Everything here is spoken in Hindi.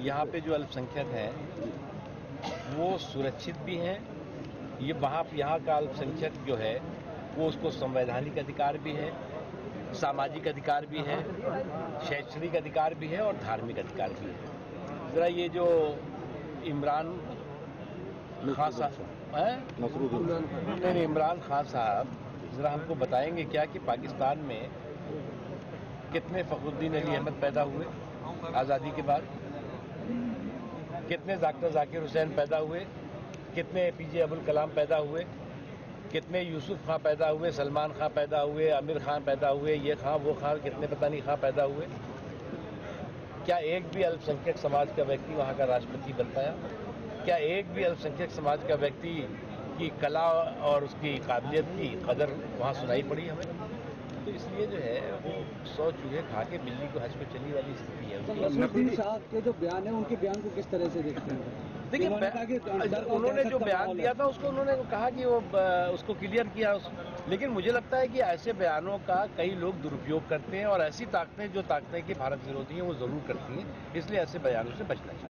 यहाँ पे जो अल्पसंख्यक हैं वो सुरक्षित भी हैं। ये यहाँ का अल्पसंख्यक जो है वो उसको संवैधानिक अधिकार भी है, सामाजिक अधिकार भी है, शैक्षणिक अधिकार भी है और धार्मिक अधिकार भी है। जरा ये जो इमरान खान साहब नहीं इमरान खान साहब जरा हमको बताएंगे क्या कि पाकिस्तान में कितने फखरुद्दीन अली अहमद पैदा हुए आज़ादी के बाद, कितने डॉक्टर जाकिर हुसैन पैदा हुए, कितने APJ अब्दुल कलाम पैदा हुए, कितने यूसुफ खान पैदा हुए, सलमान खान पैदा हुए, आमिर खान पैदा हुए, ये खान वो खान, कितने पता नहीं खान पैदा हुए। क्या एक भी अल्पसंख्यक समाज का व्यक्ति वहाँ का राष्ट्रपति बन पाया? क्या एक भी अल्पसंख्यक समाज का व्यक्ति की कला और उसकी काबिलियत की कदर वहाँ सुनाई पड़ी हमें? तो इसलिए जो है वो 100 चूहे खा के बिल्ली को हज पे चली वाली स्थिति है। नसरुद्दीन शाह के जो बयान है उनके बयान को किस तरह से देखते हैं? देखिए उन्होंने जो बयान दिया था उसको उन्होंने कहा कि वो उसको क्लियर किया, लेकिन मुझे लगता है कि ऐसे बयानों का कई लोग दुरुपयोग करते हैं और ऐसी ताकतें जो ताकतें कि भारत विरोधी हैं वो जरूर करती हैं, इसलिए ऐसे बयानों से बचना चाहिए।